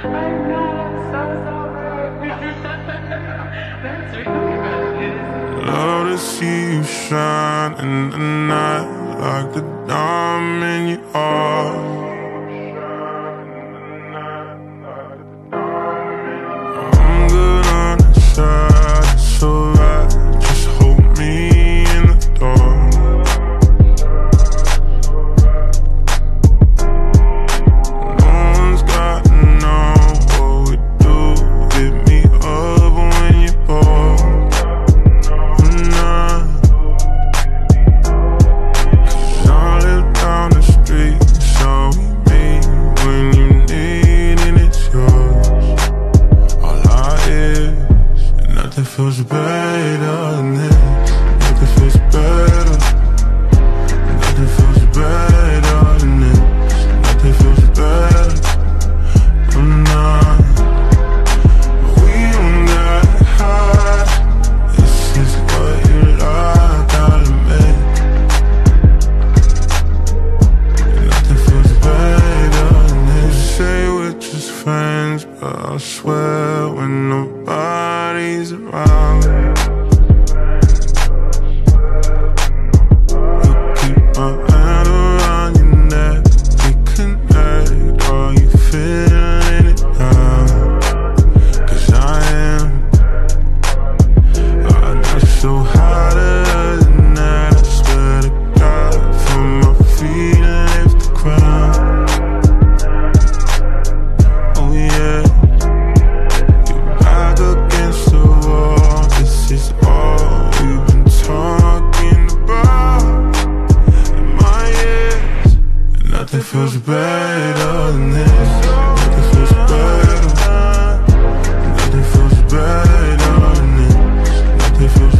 Love to see you shine in the night like the diamond you are. I'm good on the side, it's alright. Just hold me in the dark. No one's gotta know what we do. Hit me up when you're bored. Nothing feels better than this. Nothing feels better. Nothing feels better than this. Nothing feels better. I'm not. We don't got high. This is what you like, I'll admit. Nothing feels better than this. You say we're just friends, but I swear when nobody's around, you keep my hand around your neck. We connect, are you feeling it now? 'Cause I am. I'm not so hotter than that. I swear to God, from my feet and lift the ground. Oh yeah, back against the wall. This is all we've been talking about in my ears. And nothing feels better than this. Nothing feels better. Nothing feels better than this. Nothing feels